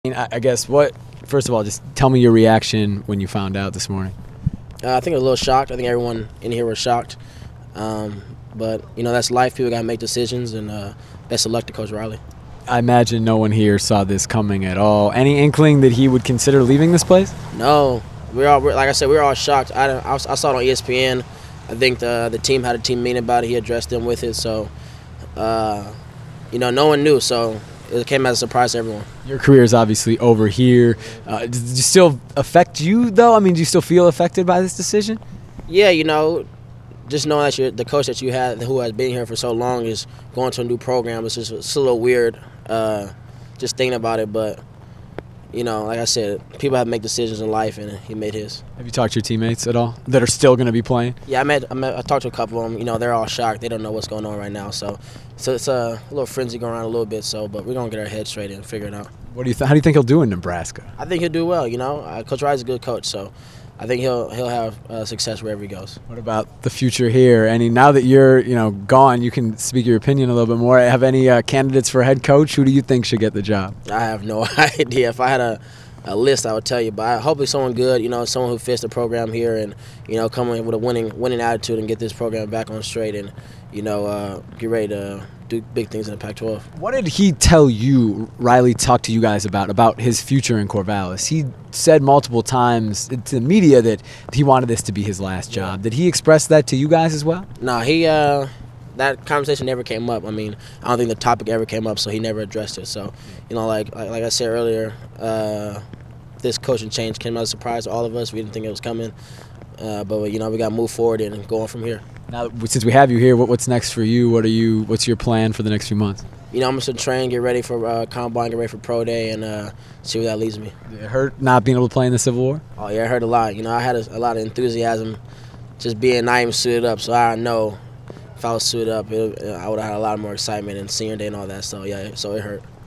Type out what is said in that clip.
I guess first of all, just tell me your reaction when you found out this morning. I think I was a little shocked. I think everyone in here was shocked. But, that's life. People got to make decisions, and best of luck to Coach Riley. I imagine no one here saw this coming at all. Any inkling that he would consider leaving this place? No. Like I said, we were all shocked. I saw it on ESPN. I think the team had a team meeting about it. He addressed them with it. So, no one knew. So it came as a surprise to everyone. Your career is obviously over here. Does it still affect you, though? I mean, do you still feel affected by this decision? Yeah, just knowing that the coach that you had who has been here for so long is going to a new program, it's a little weird just thinking about it. But, like I said, people have to make decisions in life, and he made his. Have you talked to your teammates at all that are still going to be playing? Yeah, I talked to a couple of them. They're all shocked. They don't know what's going on right now. So it's a little frenzy going around a little bit. But we're going to get our heads straight and figure it out. How do you think he'll do in Nebraska? I think he'll do well. Coach Riley's a good coach, so I think he'll have success wherever he goes. What about the future here? Now that you're gone, you can speak your opinion a little bit more. Have any candidates for head coach? Who do you think should get the job? I have no idea. If I had a list, I would tell you. But hopefully someone good, someone who fits the program here, and come in with a winning attitude and get this program back on straight, and get ready to do big things in the Pac-12. What did he tell you, Riley talked to you guys about his future in Corvallis? He said multiple times to the media that he wanted this to be his last job. Yeah. Did he express that to you guys as well? No, that conversation never came up. I don't think the topic ever came up, so he never addressed it. So, like I said earlier, this coaching change came as a surprise to all of us. We didn't think it was coming. But we got to move forward and go on from here. Now, since we have you here, what's next for you? What's your plan for the next few months? I'm just going to train, get ready for Combine, get ready for Pro Day, and see where that leads me. Did it hurt not being able to play in the Civil War? Oh, yeah, it hurt a lot. I had a lot of enthusiasm just being not even suited up, so I know if I was suited up, I would have had a lot more excitement and senior day and all that. So, yeah, so it hurt.